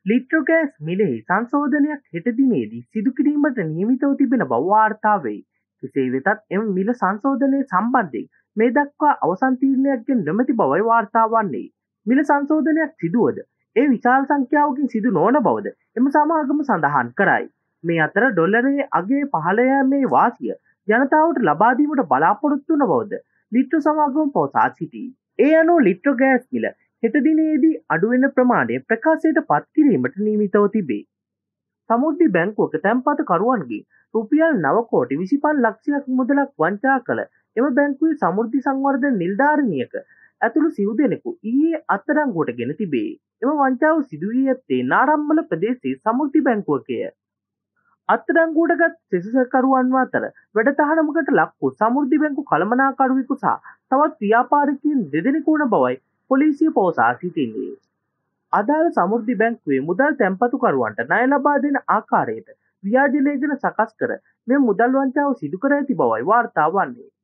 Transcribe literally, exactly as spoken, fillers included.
Litro gas මිලෙහි සංශෝධනයක් හෙට දිනේදී සිදු කිරීමට නියමිතව තිබෙන බව වාර්තා වෙයි. කෙසේ වෙතත් එම මිල සංශෝධනය සම්බන්ධයෙන් මේ දක්වා අවසන් තීරණයක් ගෙන නොමැති බවයි වාර්තා වන්නේ. මිල සංශෝධනයක් සිදුවද ඒ විශාල සංඛ්‍යාවකින් සිදු නොවන බවද එම සමාගම සඳහන් කරයි. මේ අතර ඩොලරයේ අගය පහළ යෑමේ වාසිය ජනතාවට ලබා දීමට බලාපොරොත්තු වන බවද ලිට්‍රෝ සමාගම පවසා සිටී. ඒ අනුව ලිට්‍රෝ ගෑස් මිල හෙට දිනේදී අඩුවෙන ප්‍රමාණය ප්‍රකාශයට පත් කිරීමට නියමිතව තිබේ. සමෘද්ධි බැංකුවක තැන්පතු කරුවන්ගේ රුපියල් නව කෝටි විසිපන්ස් ලක්ෂයක් මුදලක් වංචා කළ එම බැංකුවේ සමෘද්ධි සංවර්ධන නිලධාරිනියක ඇතුළු සිව් දෙනෙකු ඊයේ අත්අඩංගුවට ගෙන තිබේ. එම වංචාව සිදු වී ඇත්තේ නාරම්මල ප්‍රදේශයේ සමෘද්ධි බැංකුවකය. අත්අඩංගුවටගත් සෙසුකරුවන් අතර වැඩතහනමකට ලක් වූ සමෘද්ධි බැංකු කළමනාකරුවෙකු සහ තවත් ව්‍යාපාරිකයින් දෙදෙනෙකු වන බවයි පොලිසිය පවසා සිටින්නේ. අදාළ සමෘද්ධි බැංකුවේ මුදල් තැන්පතුකරුවන්ට ණය ලබා දෙන ආකාරයට ව්‍යාජ ලේඛන සකස් කර මෙම මුදල් වංචාව සිදු කර ඇති බවයි වාර්තා වන්නේ.